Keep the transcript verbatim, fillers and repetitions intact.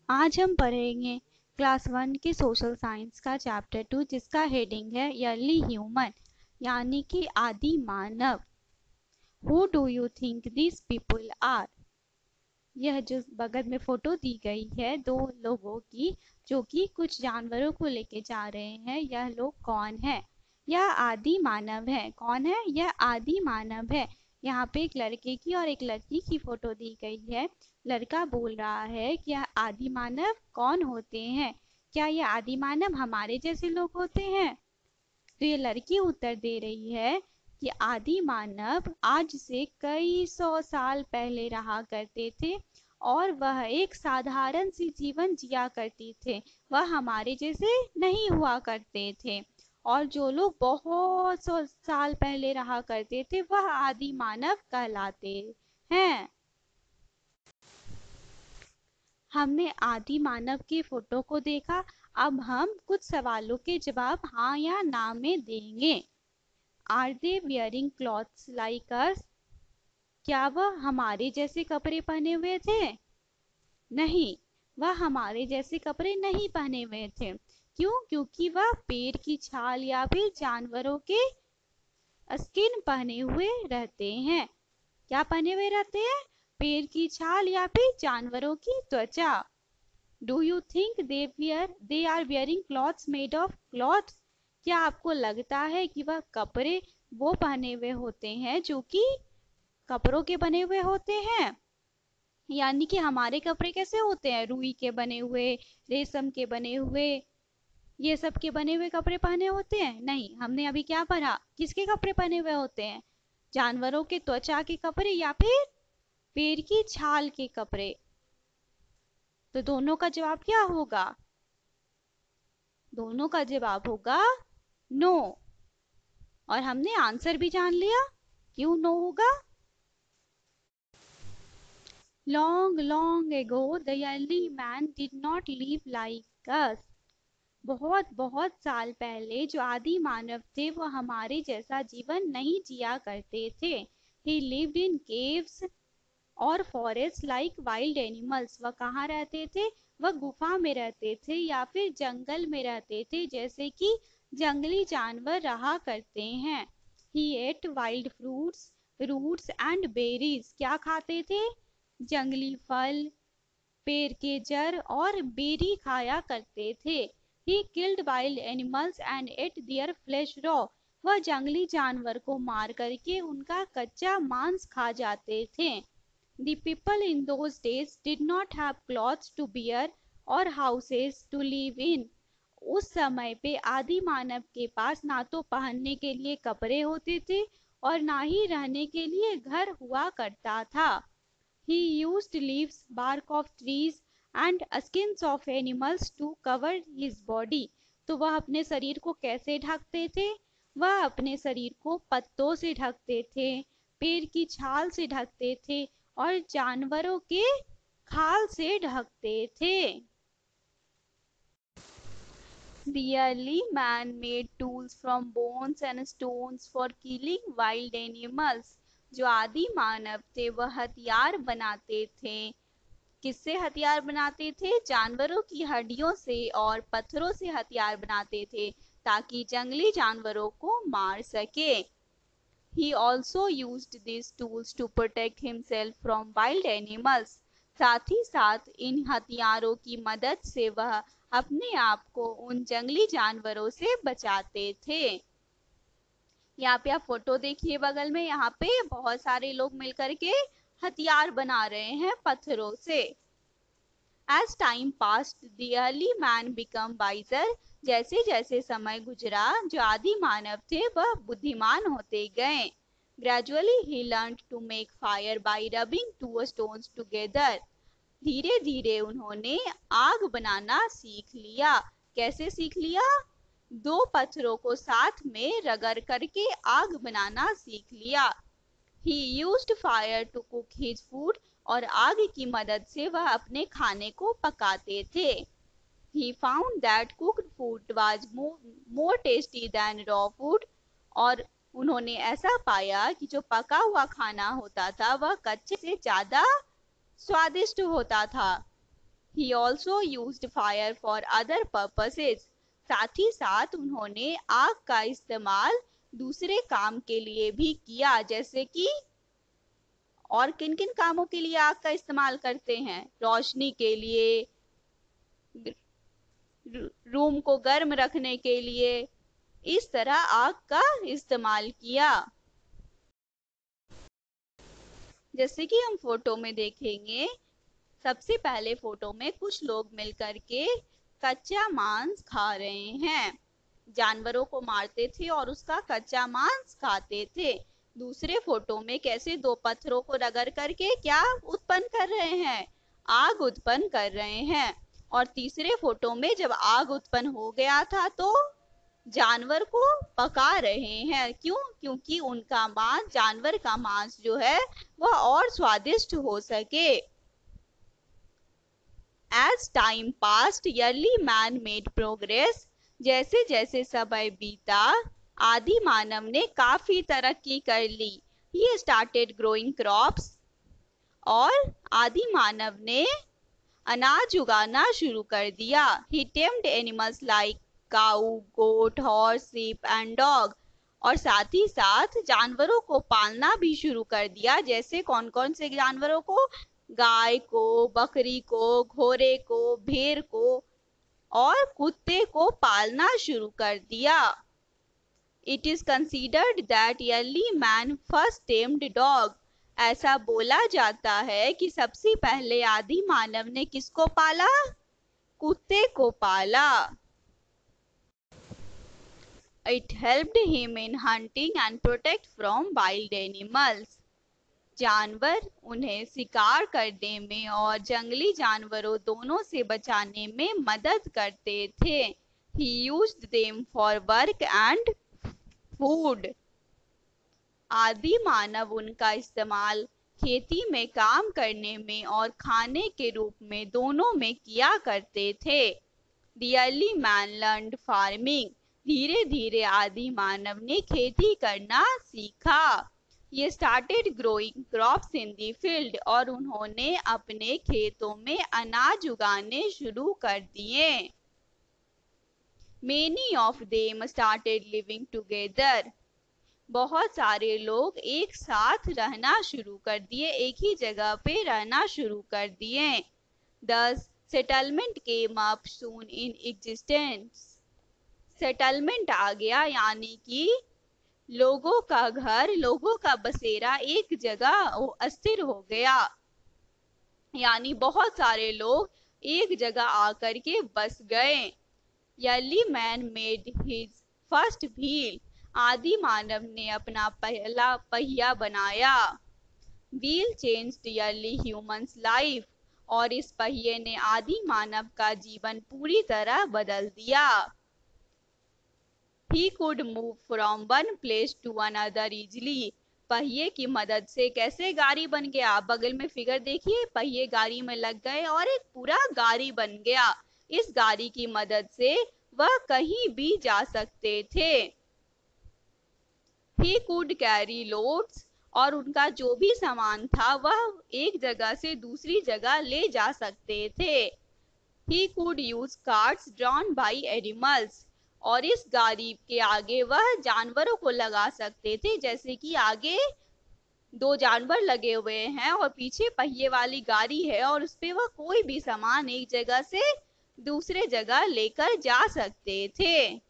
आज हम पढ़ेंगे क्लास वन के सोशल साइंस का चैप्टर टू, जिसका हेडिंग है अर्ली ह्यूमन, यानी कि आदि मानव। Who do you think this people are? यह जो बगल में फोटो दी गई है दो लोगों की, जो कि कुछ जानवरों को लेके जा रहे हैं, यह लोग कौन है? यह आदि मानव है। कौन है? यह आदि मानव है। यहाँ पे एक लड़के की और एक लड़की की फोटो दी गई है। लड़का बोल रहा है कि यह आदि मानव कौन होते हैं? क्या ये आदि मानव हमारे जैसे लोग होते हैं? तो ये लड़की उत्तर दे रही है कि आदि मानव आज से कई सौ साल पहले रहा करते थे और वह एक साधारण सी जीवन जिया करती थे। वह हमारे जैसे नहीं हुआ करते थे। और जो लोग बहुत सौ साल पहले रहा करते थे वह आदि मानव कहलाते हैं। हमने आदि मानव के फोटो को देखा। अब हम कुछ सवालों के जवाब हाँ या ना में देंगे। Are they wearing clothes like us? क्या वह हमारे जैसे कपड़े पहने हुए थे? नहीं, वह हमारे जैसे कपड़े नहीं पहने हुए थे। क्यों? क्योंकि वह पेड़ की छाल या फिर जानवरों के स्किन पहने हुए रहते हैं। क्या पहने हुए रहते हैं? पेड़ की छाल या फिर जानवरों की त्वचा। Do you think they wear they are wearing clothes made of clothes? क्या आपको लगता है कि वह कपड़े वो पहने हुए होते हैं जो कि कपड़ों के बने हुए होते हैं? यानी कि हमारे कपड़े कैसे होते हैं? रुई के बने हुए, रेशम के बने हुए, ये सब के बने हुए कपड़े पहने होते हैं? नहीं। हमने अभी क्या पढ़ा? किसके कपड़े पहने हुए होते हैं? जानवरों के त्वचा के कपड़े या फिर पेड़ की छाल के कपड़े। तो दोनों का जवाब क्या होगा? दोनों का जवाब होगा नो। और हमने आंसर भी जान लिया। क्यों नो होगा? Long long ago the early man did not live like us. बहुत बहुत साल पहले जो आदि मानव थे वो हमारे जैसा जीवन नहीं जिया करते थे। ही लिव्ड इन केव्स और फॉरेस्ट लाइक वाइल्ड एनिमल्स। वह कहाँ रहते थे? वह गुफा में रहते थे या फिर जंगल में रहते थे, जैसे कि जंगली जानवर रहा करते हैं। He ate wild fruits roots and berries. क्या खाते थे? जंगली फल, पेड़ के जड़ और बेरी खाया करते थे। He killed wild animals and ate their flesh raw. वह जंगली जानवर को मार करके उनका कच्चा मांस खा जाते थे। The people in those days did not have clothes to wear or houses to live in. उस समय पे आदि मानव के पास ना तो पहनने के लिए कपड़े होते थे और ना ही रहने के लिए घर हुआ करता था। He used leaves, bark of trees and skins of animals to cover his body. तो वह अपने शरीर को कैसे ढकते थे? वह अपने शरीर को पत्तों से ढकते थे, पेड़ की छाल से ढकते थे और जानवरों के खाल से ढकते थे। The early man made tools from bones and stones for killing wild animals. जो आदि मानव थे वह हथियार बनाते थे। किससे हथियार बनाते थे? जानवरों की हड्डियों से और पत्थरों से हथियार बनाते थे ताकि जंगली जानवरों को मार सके। He also used these tools to protect himself from wild animals. साथ ही साथ इन हथियारों की मदद से वह अपने आप को उन जंगली जानवरों से बचाते थे। यहाँ पे आप फोटो देखिए बगल में, यहाँ पे बहुत सारे लोग मिलकर के हथियार बना रहे हैं पत्थरों से। As time passed, the early man became wiser. जैसे जैसे समय गुजरा जो आदि मानव थे वह बुद्धिमान होते गए। Gradually he learned to make fire by rubbing two stones together. धीरे धीरे उन्होंने आग बनाना सीख लिया। कैसे सीख लिया? दो पत्थरों को साथ में रगड़ करके आग बनाना सीख लिया। He used fire to cook his food. और आग की मदद से वह अपने खाने को पकाते थे। He found that cooked food was more, more tasty than raw food. और उन्होंने ऐसा पाया कि जो पका हुआ खाना होता था वह कच्चे से ज्यादा स्वादिष्ट होता था। He also used fire for other purposes. साथ ही साथ उन्होंने आग का इस्तेमाल दूसरे काम के लिए भी किया, जैसे कि और किन किन कामों के लिए आग का इस्तेमाल करते हैं? रोशनी के लिए, रूम को गर्म रखने के लिए, इस तरह आग का इस्तेमाल किया। जैसे कि हम फोटो में देखेंगे, सबसे पहले फोटो में कुछ लोग मिलकर के कच्चा मांस खा रहे हैं। जानवरों को मारते थे और उसका कच्चा मांस खाते थे। दूसरे फोटो में कैसे दो पत्थरों को रगड़ करके क्या उत्पन्न कर रहे हैं? आग उत्पन्न कर रहे हैं। और तीसरे फोटो में जब आग उत्पन्न हो गया था तो जानवर को पका रहे हैं। क्यों? क्योंकि उनका मांस, जानवर का मांस जो है वह और स्वादिष्ट हो सके। As time passed, early man made progress. जैसे जैसे समय बीता, आदि मानव ने काफी तरक्की कर ली। He started growing crops. और आदि मानव ने अनाज उगाना शुरू कर दिया। He tamed animals like cow, goat, horse, sheep and dog. और साथ ही साथ जानवरों को पालना भी शुरू कर दिया। जैसे कौन कौन से जानवरों को? गाय को, बकरी को, घोड़े को, भेड़ को और कुत्ते को पालना शुरू कर दिया। It is considered that early man first tamed dog. ऐसा बोला जाता है कि सबसे पहले आदि मानव ने किसको पाला? कुत्ते को पाला। It helped him in hunting and protect from wild animals. जानवर उन्हें शिकार करने में और जंगली जानवरों दोनों से बचाने में मदद करते थे। He used them for work and food. आदि मानव उनका इस्तेमाल खेती में काम करने में और खाने के रूप में दोनों में किया करते थे। The early man learned farming. धीरे धीरे आदि मानव ने खेती करना सीखा। He started growing crops in the field. और उन्होंने अपने खेतों में अनाज उगाने शुरू कर दिए। Many of them started living together. बहुत सारे लोग एक साथ रहना शुरू कर दिए, एक ही जगह पे रहना शुरू कर दिए। Thus, settlement came up soon in existence. Settlement आ गया, यानी कि लोगों का घर, लोगों का बसेरा एक जगह अस्थिर हो गया। यानी बहुत सारे लोग एक जगह आकर के बस गए। Early man made his first wheel. आदि मानव ने अपना पहला पहिया बनाया। Wheel changed early human's life. और इस पहिए ने आदि मानव का जीवन पूरी तरह बदल दिया। He could move from one place to another easily. पहिए की मदद से कैसे गाड़ी बन गया? बगल में फिगर देखिए, पहिए गाड़ी में लग गए और एक पूरा गाड़ी बन गया। इस गाड़ी की मदद से वह कहीं भी जा सकते थे। He could carry loads. और उनका जो भी सामान था वह एक जगह से दूसरी जगह ले जा सकते थे। He could use carts drawn by animals. और इस गाड़ी के आगे वह जानवरों को लगा सकते थे, जैसे कि आगे दो जानवर लगे हुए हैं और पीछे पहिए वाली गाड़ी है और उस पे वह कोई भी सामान एक जगह से दूसरे जगह लेकर जा सकते थे।